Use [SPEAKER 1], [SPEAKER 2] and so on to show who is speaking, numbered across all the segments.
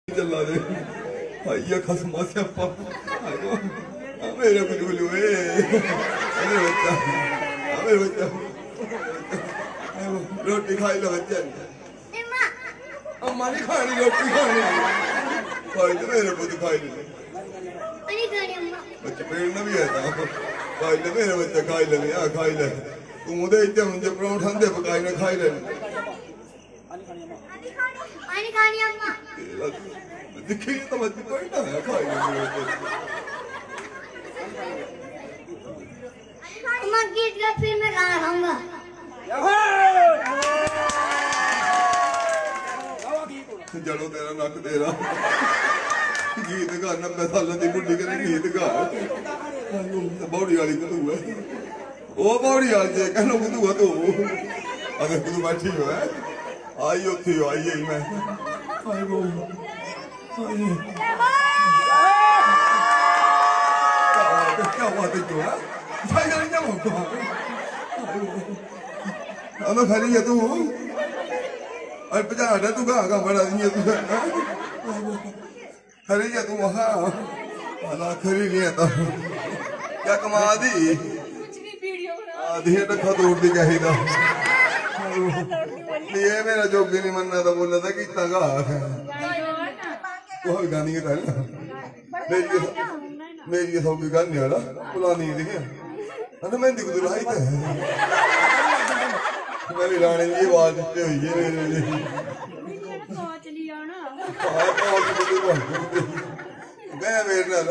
[SPEAKER 1] चला दे आइया खसमा से अपा मेरे गुलगुलू मेरे बच्चा रोटी खाई लो बच्चा अम्मा नहीं खानी रोटी खानी खाई लो मेरे पुत खाई लो बच्चे पेड़ना भी है खाई ले मेरे बच्चा खाई ले खाई ले तू मुझे इतने मुझे पराठा दे पकाई ना खाई ले दिखी तो मत कोई ना है खाई ले
[SPEAKER 2] अम्मा गीत गा फिर मैं गाना गाऊंगा
[SPEAKER 1] जड़ो तेरा नक तेरा गीत गा 90 साल की बुढ़ी कने गीत गा बौड़ी वाली कदू है ओ बौड़ी वाली जे कहनो कदू है तू अगर कदू बैठी हो है आई उठी हो आई मैं आई वो क्या बात है तू है भाई जान क्या मौका अब खरी है तू और पचाड़ा तू गा बड़ा नहीं है तू खरी है तू वहाँ अला खरी नहीं है तो क्या कमा दी आधी रखा तोड़ दी चाहिए ये मेरा जोगी नहीं मनना था बोला था कि इतना गा वो गानी के टाइम मेरी ये सौगी गानी वाला पुरानी दिखे अरे मैं दिख तो लाई थे मेरी रानी की आवाज इतनी हुई है मेरे लिए गया मेरे नाल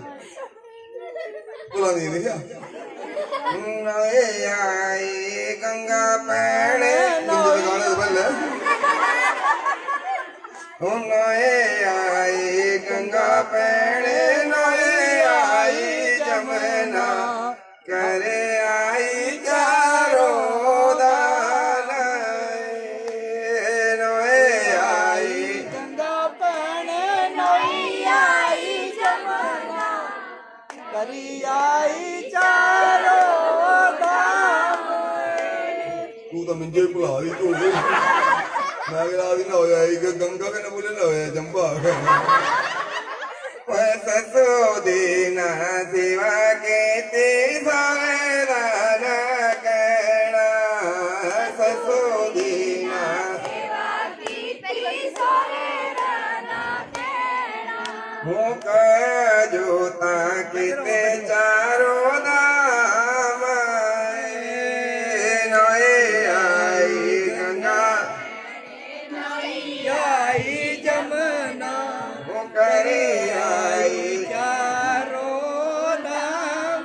[SPEAKER 1] पुरानी दिखे
[SPEAKER 3] नए आई गंगा पैणे
[SPEAKER 1] गाने पहले
[SPEAKER 3] नए आई गंगा पैणे नए आई जमुना करे आई चारो दाल नए आई
[SPEAKER 4] गंगा पैणे नई आई जमुना करी आई चारो दाम
[SPEAKER 1] तू तो मुझे बुला दी तू मैं गिरा दी ना होया एक गंगा के न बोले ना होया जंबा
[SPEAKER 3] ससो दीना शिवा के तीसरा कहना ससो दीना मुका जोता किते चारो दाम नए आई गंगा
[SPEAKER 4] आई जमुना
[SPEAKER 3] करे आई
[SPEAKER 4] चारो दाम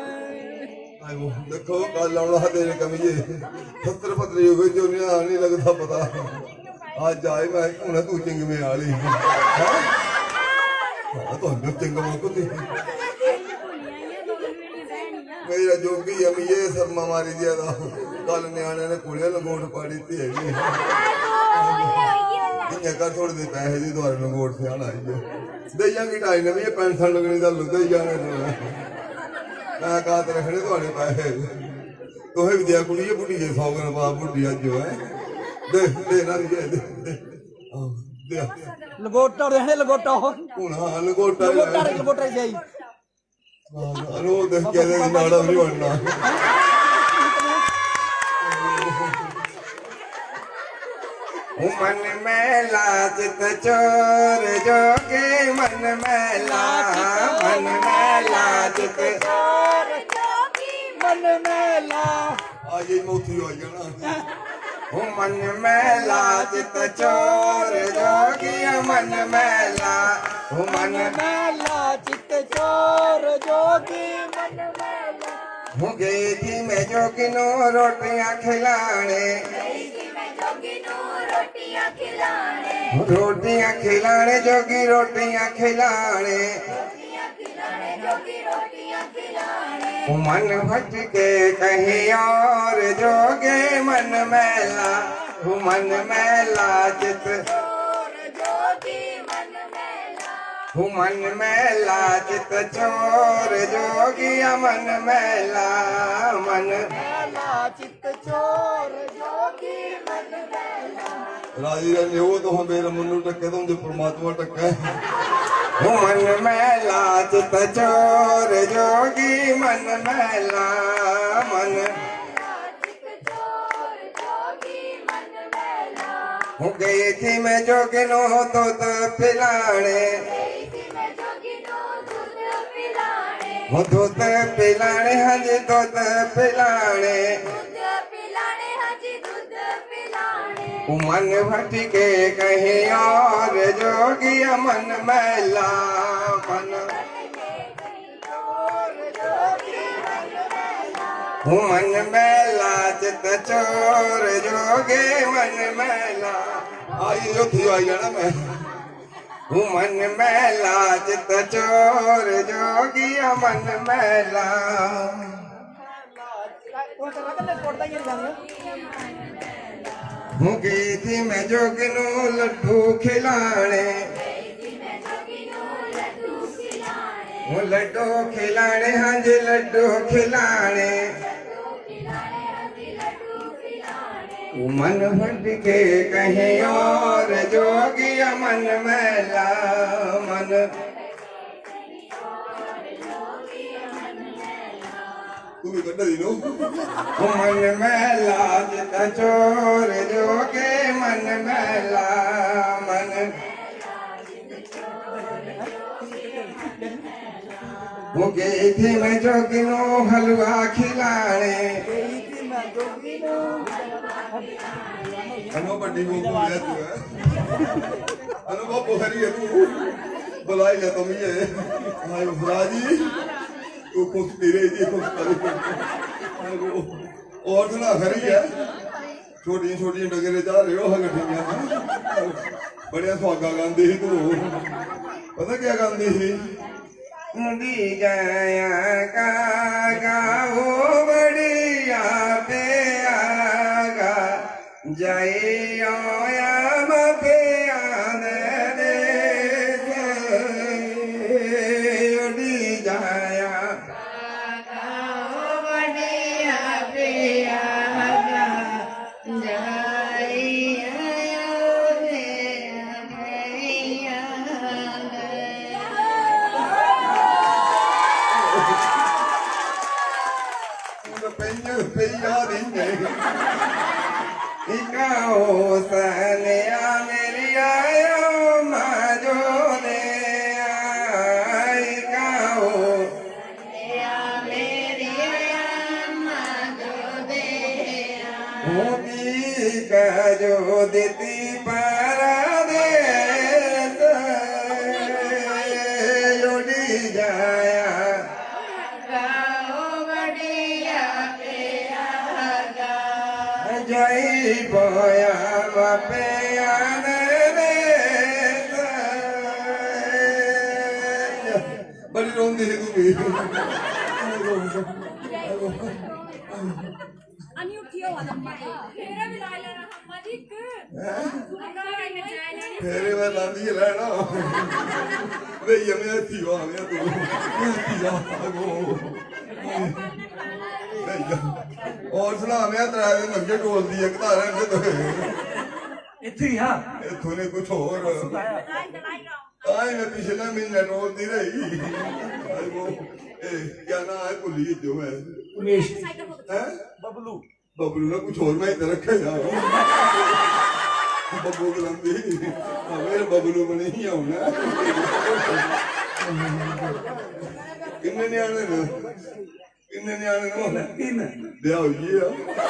[SPEAKER 1] देखो कल आना तेरे कमीजे सत्र पत्र हो गई जो नहीं लगता पता आज आए मैं हूं तू चिंग में आली हाँ तो चिंग मौको थी मेरा जोगी अमी ये शर्मा मारी दिया था कल न्याणे ने कुड़िया लंगोट पाड़ी थी कर थोड़े दे पैसे दी द्वारे लंगोट से आना आई दइया की ढाई ने भी पेंशन लगनी का लुक जाने मैं कहा रखने थोड़े पैसे तुहे भी दिया कुड़ी बुढ़ी है 100 ग्राम बाप बुढ़ी अज जो है दे देना नहीं दे दे
[SPEAKER 4] लंगोटा रहने लंगोटा हो
[SPEAKER 1] हां लंगोटा
[SPEAKER 4] लंगोटा जाई
[SPEAKER 1] रो देख के दे नाड़ा नहीं बनना
[SPEAKER 3] मन में लाजत चोर जोगे मन में लाजत
[SPEAKER 4] चोर जोगी मन में ला
[SPEAKER 1] आज ये मोती हो जाना
[SPEAKER 3] मन में लाजत चोर जोगी मन में ला
[SPEAKER 4] मन में लाजत चोर जोगी मन में ला
[SPEAKER 3] गई थी मैं जोगिनो रोटियां खिलाने रोटियां खिलाने जोगी रोटियां खिलाने मन भटके कहीं और जोगे मन मैला मन मैला चित मन मैला चित चोर जोगिया मन मैला चित चोर जोगी मन मैला
[SPEAKER 1] राजी रहने वो तो हम मेरा मनु टक्के तो मुझे परमात्मा टक्का है।
[SPEAKER 3] मन मैला चित चोर जोगी मन मैला मन हो गई थी मैं जोगिनो दूध पिलाने हो दूध पिलाने हाँ जी दूध पिलाने मन भटके कहीं और जोगी मन मैला मन मैला चित चोर जोगे मन मैला
[SPEAKER 1] आई जो थी आई ना मैं
[SPEAKER 3] मन मैला चित चोर जोगी मन मैला गई थी मैं जोगिनू लड्डू खिलाने वो लड्डू खिलाने हाँ जी लड्डू खिलाने मन भटके कहीं और जोगी मन मैला मन
[SPEAKER 1] तू भी कट दी नो
[SPEAKER 3] मन मैला चित चोर जोगे मन मैला मन वो गई थी मैं जोगिनो हलवा खिलाने
[SPEAKER 1] अनु बड़ी वो है तू है अनु वो पोखरी है तू बुलाई ले तुम ये हाय राजी तू कुछ तेरे जी कुछ करे और सुना खरी है छोटी छोटी डगरे जा रहे हो हगठियां बड़े सुहागा गांधी ही तू पता क्या गांधी ही
[SPEAKER 3] दी गया का गाओ बढ़िया पे आगा जाइयो याम पे आने दे उड़ी जाया इकाओ सनिया मेरी आयो माजो ने इकाओ मेरी होती का जो देती para दे उड़ी जाया जय बोया बापे आने दे
[SPEAKER 1] बड़ी रोंदी है तू भी
[SPEAKER 4] अनि उठियो वाला मेरा भी लाइला रहा मदिक
[SPEAKER 1] फेरे में लांदी है लेना वे ये मैं थी वहाँ मैं तू थी वहाँ और सुना मैं तेरा लगे टोल दिया किताब है तो
[SPEAKER 5] इतनी हाँ
[SPEAKER 1] इतने ने कुछ और आई मैं पिछले महीने टोल दी रही वो क्या ना है पुलिस जो है
[SPEAKER 5] उमेश
[SPEAKER 1] हैं
[SPEAKER 5] बबलू
[SPEAKER 1] बबलू ना कुछ और मैं इधर रखा यार बबलू को लंबी मेरे बबलू में नहीं आऊँ ना किन्ने नहीं आने ना किन्ने नहीं आने ना
[SPEAKER 5] तीन
[SPEAKER 1] देव ये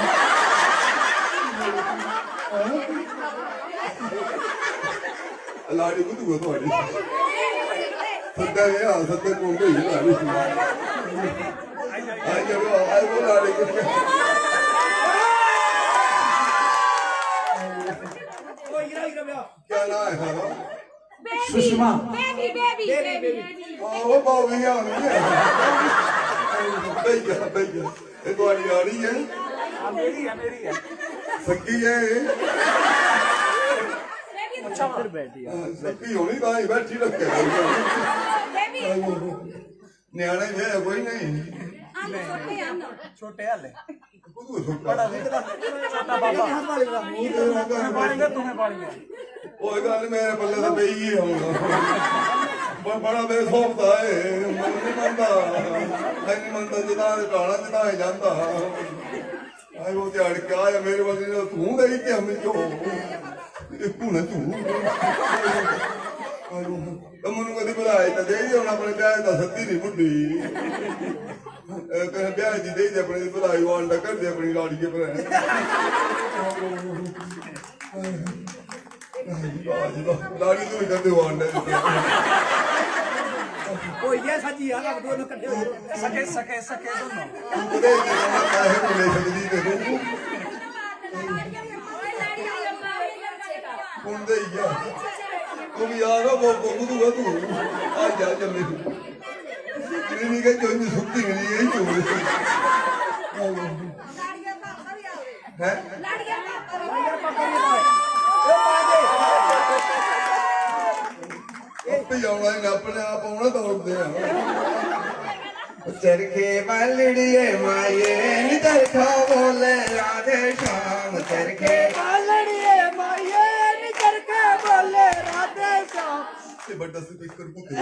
[SPEAKER 1] लाड़ी को तू तो आड़ी सत्ता ये आ सत्ता कौन को ये लाड़ी आई जब आई वो लाड़ी को क्या नाम है सारा
[SPEAKER 5] सुषमा
[SPEAKER 4] बेबी
[SPEAKER 1] वो बाबू ही आने भैया ये तो आड़ी आड़ी है
[SPEAKER 5] मेरी है
[SPEAKER 1] सकी है
[SPEAKER 5] अच्छा फिर बैठी
[SPEAKER 1] सकी होनी भाई बैठी रखे न्याणे है कोई नहीं
[SPEAKER 5] छोटे हाले बड़ा छोटा बाबा तुम्हें पालेंगे तुम्हें पालेंगे
[SPEAKER 1] ओए गल मेरे पल्ले तो पई ही होगा बड़ा बेसोखता है मन नहीं मनता जिदा टाला जिदा जाता आई वो ते अड़ के आया मेरे वाले तू दे के हम जो तू न तू ਮੈਨੂੰ ਕਦੀ ਬੁਲਾਏ ਤਾਂ ਦੇ ਜੀ ਹੁਣ ਆਪਣੇ ਵਿਆਹ ਦਾ ਸੱਦੀ ਨਹੀਂ ਬੁੱਢੀ ਕਹਿੰਦੇ ਵਿਆਹ ਦੀ ਦੇ ਆਪਣੇ ਬੁਲਾਈ ਵਾਂਡਾ ਕਰਦੇ ਆਪਣੀ ਲਾੜੀ ਕੇ ਭਰਾ ਲਾੜੀ ਤੋਂ ਵੀ ਕਰਦੇ ਵਾਂਡਾ
[SPEAKER 5] ओ ये सच्ची यार अब दोनों इकट्ठे सके सके सके दोनों
[SPEAKER 1] ਤੂੰ ਕਦੇ ਨਾ ਕਾਹੇ ਮਿਲੇ ਸਕਦੀ ਤੈਨੂੰ ਹੁੰਦੇ ਹੀ ਆ ਤੂੰ ਵੀ ਯਾਰ ਉਹ ਬੋਲੂਗਾ ਤੂੰ ਆ ਜਾ ਜੰਮੇ ਤੂੰ ਨਹੀਂ ਕਿ ਕੋਈ ਸੁੱਤੀ ਨਹੀਂ ਇਹ ਚੋਰ ਹੈ ਆਪੇ ਆਉਣਾ ਹੀ ਆਪਣੇ ਆਪ ਆਉਣਾ ਦੌੜਦੇ ਆ
[SPEAKER 3] चरखे बालड़िए माये नी चरखा बोले राधे श्याम चरखे
[SPEAKER 4] बालड़िए माये नी चरखे बोले राधे श्याम
[SPEAKER 1] ਤੇ ਵੱਡਾ ਸਪੀਕਰ ਭੁੱਖੇ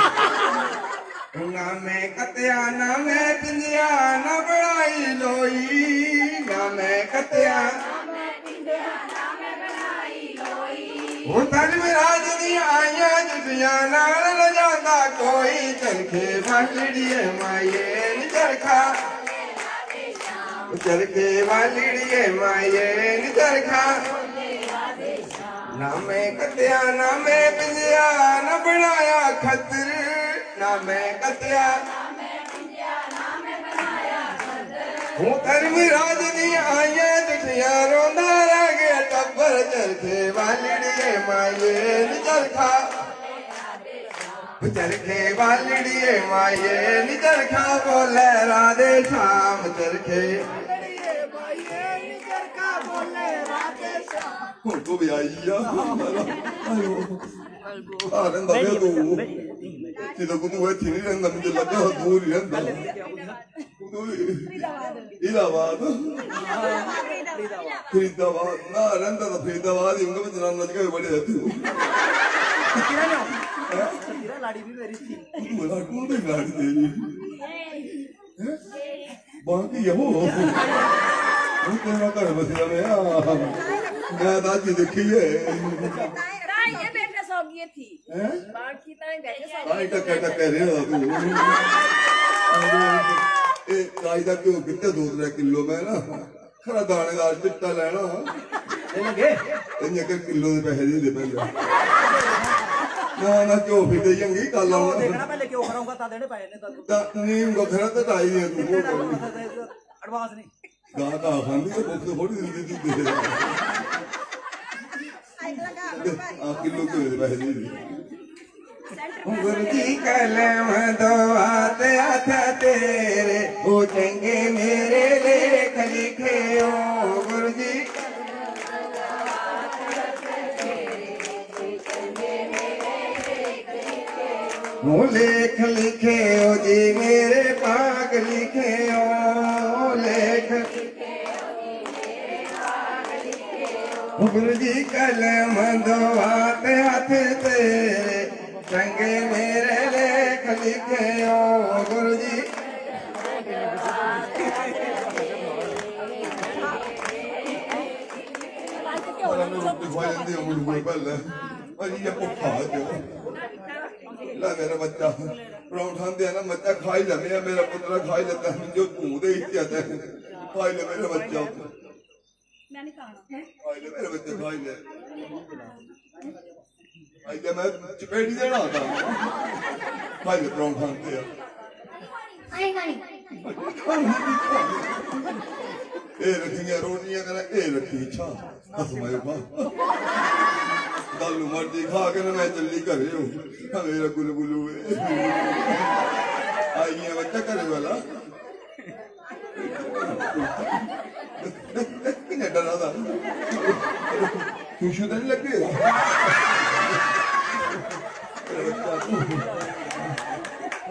[SPEAKER 3] ना मैं कत्या ना मैं पिंजिया ना बड़ाई लोई ना मैं कत्या वो तन में राजनी आया जुटिया नाल न जाता कोई चरखे बालड़िए माये नी चरखा चरखे बालड़िए माये नी चरखा ना मैं कत्या ना मैं पिंजिया ना बनाया खतर ना मैं कत्या हूँ धर्म राजनी आया जुटिया रोंदा रह गया टब्बर चरखे बालड़िए माये नी चरखा चरखे बालड़िए माये नी चरखा बोले राधे श्याम चरखे
[SPEAKER 1] ਹੁਣ ਤੋਂ ਵੀ ਆਈ ਆ ਆ ਰਹਿੰਦਾ ਵੇ ਤੂੰ ਜਦੋਂ ਤੂੰ ਇੱਥੇ ਨਹੀਂ ਰਹਿੰਦਾ ਮੈਨੂੰ ਲੱਗਾ ਦੂਰ ਹੀ ਰਹਿੰਦਾ ਇਲਾਹਾਬਾਦ ਫਰੀਦਾਬਾਦ ਨਾ ਰਹਿੰਦਾ ਤਾਂ ਫਰੀਦਾਬਾਦ ਹੀ ਹੁੰਦਾ ਜਨਾਨਾ ਜਗ੍ਹਾ ਬੜੇ ਤੂੰ
[SPEAKER 5] तेरा लाड़ी भी मेरी थी
[SPEAKER 1] ਤੂੰ ਲਾਡੂ ਤੇ ਲਾੜੀ ਤੇਰੀ ਬਾਕੀ ਇਹੋ ਉਹ ਤੇਰਾ ਘਰ ਬਸਿਆ मैं तो आज देखी है
[SPEAKER 4] ये बेटे सौगी थी बाकी ताई बेटे सौगी
[SPEAKER 1] टक्कर रहे हो तू ए काई दा क्यों कितने 2-3 किलो मैं ना खरा दानेदार चिट्टा लेना इन्ने किलो दे पैसे दे पहले ना क्यों फिर देंगी कल आना
[SPEAKER 5] देखना पहले क्यों कराऊंगा ता देने पाए ने
[SPEAKER 1] ता नीम को खरा तो ढाई है तू
[SPEAKER 5] एडवांस नहीं
[SPEAKER 1] गा खानी तो बहुत थोड़ी जल्दी तू दे आ किलो के पैसे दे
[SPEAKER 3] गुरुजी कलम दो हाथ हाथ तेरे ओ चंगे मेरे लेख लिखे ओ गुरुजी ओ लेख लिखे ओ जी मेरे पाग लिखे ओ लेख गुरुजी कलम दो हाथ हाथ तेरे चंगे मेरे लेख लिखे ओ गुरुजी
[SPEAKER 1] मेरा बच्चा पराठा दे ना बच्चा खाई ले मेरा पुत्र खाई लेता है जो तू दे जाता है खाई ले मेरा बच्चा खाई ले मेरे बच्चे खाई ले आई मैं चपेटी देना आता खाई ले पराठा दे
[SPEAKER 2] आई गानी
[SPEAKER 1] ए रखियां रोटियां करा ए रखी छा हसमायो खा दालू मर्जी खा के ना मैं जल्दी करे हो मेरा गुलगुलू आई है बच्चा करे वाला किने डरा था खुशी तो नहीं लगे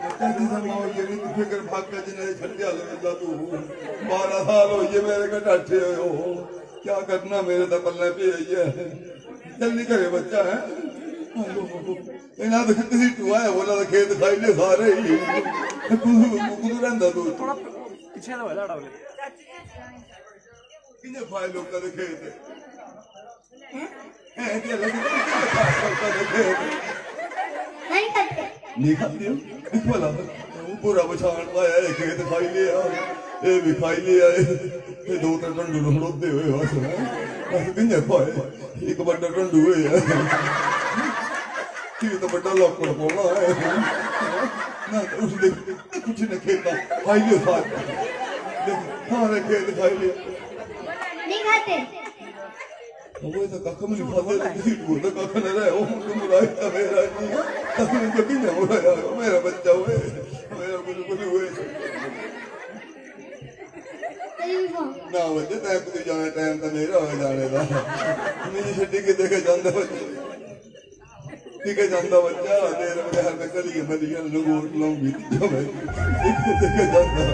[SPEAKER 1] फिक्र भाग जिन्हें छड्या लगा तू 12 साल हो ये मेरे का डांटे हो क्या करना मेरे तो पल्ले पे है जल्दी करे बच्चा है इन्हें तो किसी टुआ है बोला तो खेत खाई ले सारे ही कुछ रहता तू
[SPEAKER 5] थोड़ा पीछे तो है डावले
[SPEAKER 1] किन्हें खाए लोग का खेत नहीं खाती बोला पूरा बछाण पाया है खेत खाई लिया ये भी खाई लिया ये 2-3 टंडू लड़ोते हुए बस किन्हें खाए एक बड़ा टंडू है ये तो बड़ा लॉकड़ बोला है ना उसने कुछ नहीं खेता खाई लिया सारे खेत खाई लिया
[SPEAKER 2] नहीं खाते
[SPEAKER 1] वो तो काका मुझे खाते वो तो काका न रहा वो तो मुराद था मेरा नहीं कभी नहीं हो रहा मेरा बच्चा हुए मेरा बिल्कुल हुए ना बच्चे टाइम पे जाना टाइम तो मेरा हो जाने का मुझे छुट्टी के देखे जाता बच्चा ठीक है जाता बच्चा मेरे मेरे हर में कल ये मरी है लोग वोट लाऊंगी जो मैं देखे जाता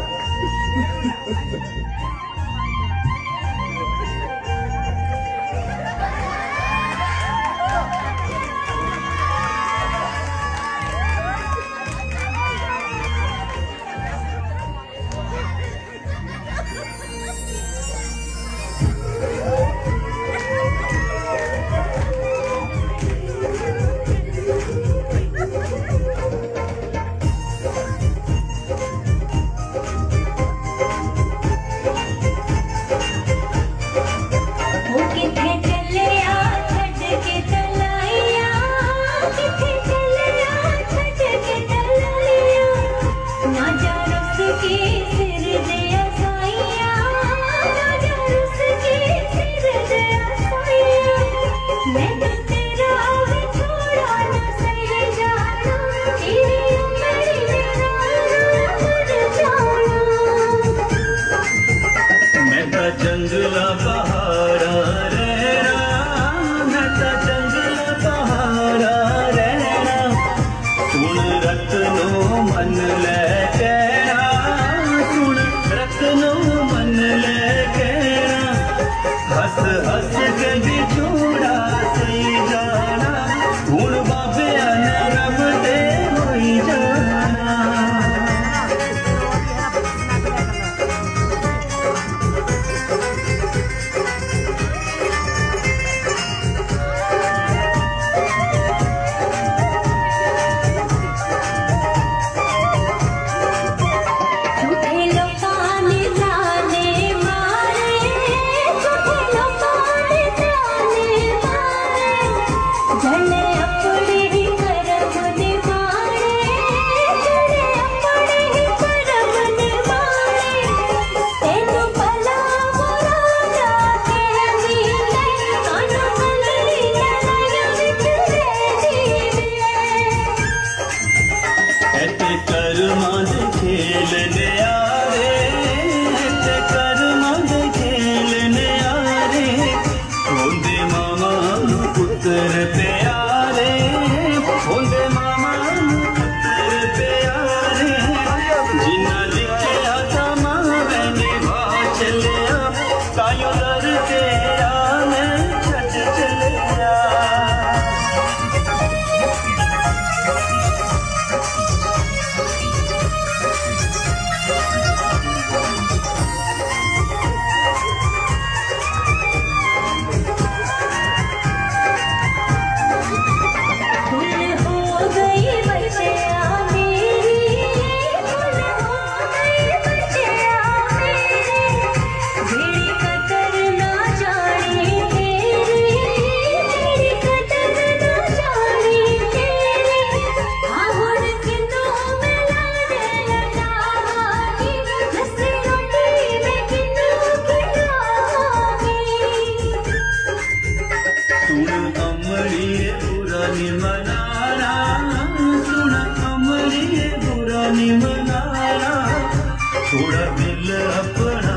[SPEAKER 6] थोड़ा दिल अपना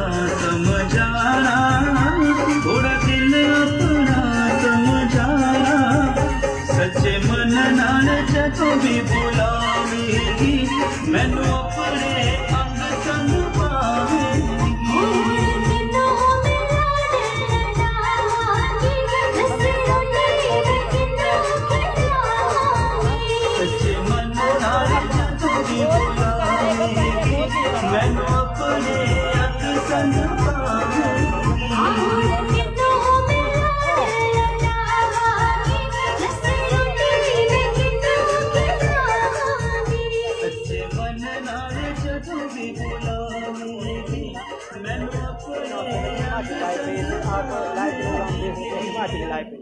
[SPEAKER 6] समझाना, थोड़ा दिल अपना समझाना, सच्चे मन नाल जदों भी बुलावेगी मैनू अपने अंग संग पावेगी सच्चे मन नाल जदों भी बुलावेगी मैनू अपने अंग संग पावेगी सच्चे मन नाल जदों भी बुलावेगी मैनू अपने
[SPEAKER 5] लाइव पे